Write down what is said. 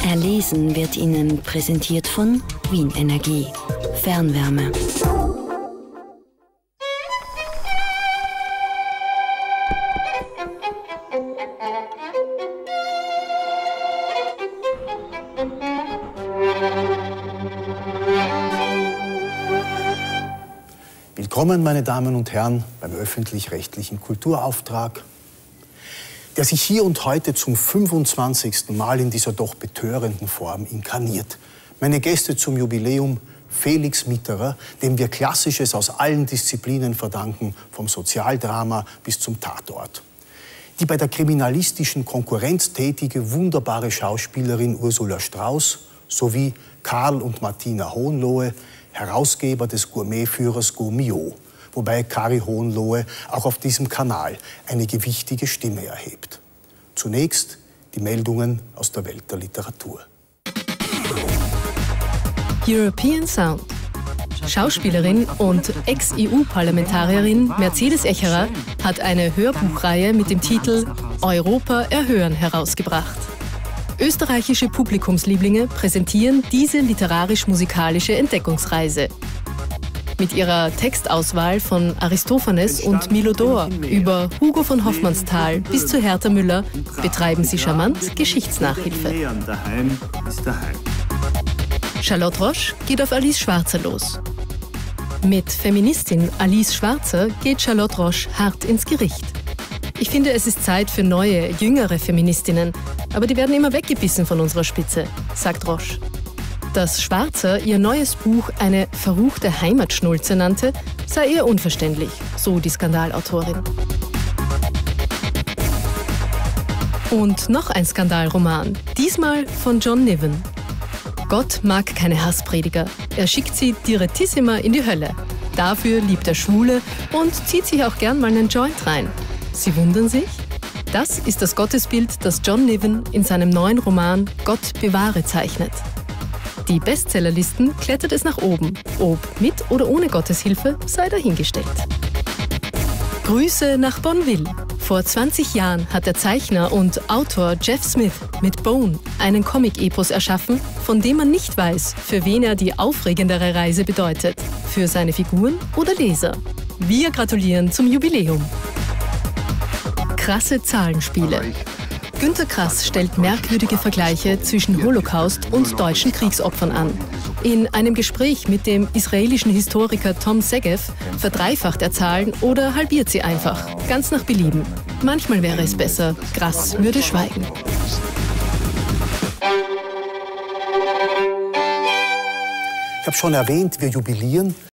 Erlesen wird Ihnen präsentiert von Wien Energie. Fernwärme. Willkommen, meine Damen und Herren, beim öffentlich-rechtlichen Kulturauftrag, der sich hier und heute zum 25. Mal in dieser doch betörenden Form inkarniert. Meine Gäste zum Jubiläum: Felix Mitterer, dem wir Klassisches aus allen Disziplinen verdanken, vom Sozialdrama bis zum Tatort. Die bei der kriminalistischen Konkurrenz tätige, wunderbare Schauspielerin Ursula Strauß sowie Karl und Martina Hohenlohe, Herausgeber des Gourmetführers Gourmillot, wobei Kari Hohenlohe auch auf diesem Kanal eine gewichtige Stimme erhebt. Zunächst die Meldungen aus der Welt der Literatur. European Sound. Schauspielerin und Ex-EU-Parlamentarierin Mercedes Echerer hat eine Hörbuchreihe mit dem Titel Europa erhören herausgebracht. Österreichische Publikumslieblinge präsentieren diese literarisch-musikalische Entdeckungsreise. Mit ihrer Textauswahl von Aristophanes und Milodor über Hugo von Hofmannsthal bis zu Hertha Müller betreiben sie charmant Geschichtsnachhilfe. Charlotte Roche geht auf Alice Schwarzer los. Mit Feministin Alice Schwarzer geht Charlotte Roche hart ins Gericht. Ich finde, es ist Zeit für neue, jüngere Feministinnen, aber die werden immer weggebissen von unserer Spitze, sagt Roche. Dass Schwarzer ihr neues Buch eine verruchte Heimatschnulze nannte, sei eher unverständlich, so die Skandalautorin. Und noch ein Skandalroman, diesmal von John Niven. Gott mag keine Hassprediger. Er schickt sie direttissima in die Hölle. Dafür liebt er Schwule und zieht sich auch gern mal einen Joint rein. Sie wundern sich? Das ist das Gottesbild, das John Niven in seinem neuen Roman Gott bewahre zeichnet. Die Bestsellerlisten klettert es nach oben. Ob mit oder ohne Gottes Hilfe sei dahingestellt. Grüße nach Bonneville. Vor 20 Jahren hat der Zeichner und Autor Jeff Smith mit Bone einen Comic-Epos erschaffen, von dem man nicht weiß, für wen er die aufregendere Reise bedeutet. Für seine Figuren oder Leser. Wir gratulieren zum Jubiläum. Krasse Zahlenspiele. Günter Grass stellt merkwürdige Vergleiche zwischen Holocaust und deutschen Kriegsopfern an. In einem Gespräch mit dem israelischen Historiker Tom Segev verdreifacht er Zahlen oder halbiert sie einfach, ganz nach Belieben. Manchmal wäre es besser, Grass würde schweigen. Ich habe schon erwähnt, wir jubilieren.